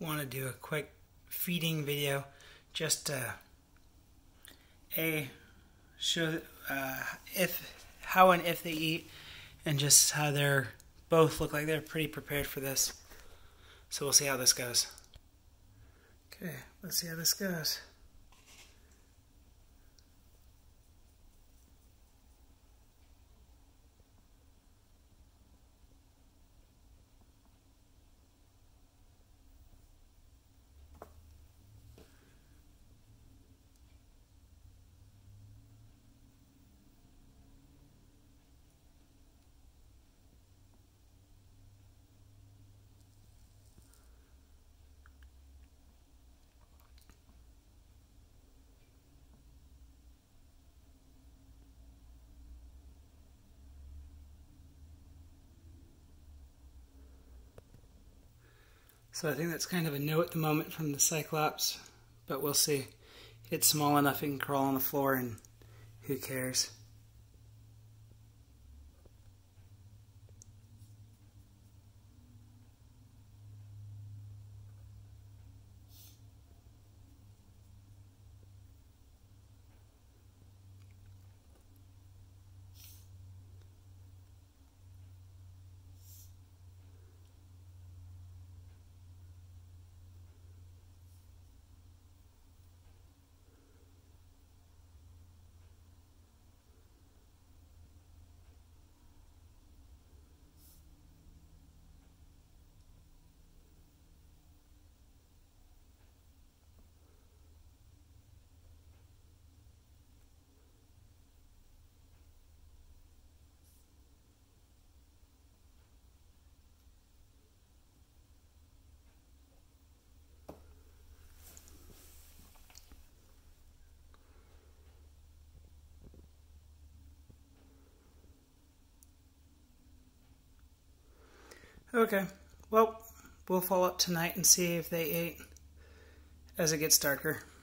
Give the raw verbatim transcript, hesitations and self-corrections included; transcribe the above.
want to do a quick feeding video just to a show uh, if how and if they eat, and just how they're both look like they're pretty prepared for this. So we'll see how this goes. Okay, let's see how this goes. So I think that's kind of a no at the moment from the Cyclops, but we'll see. It's small enough it can crawl on the floor, and who cares? Okay, well, we'll follow up tonight and see if they ate as it gets darker.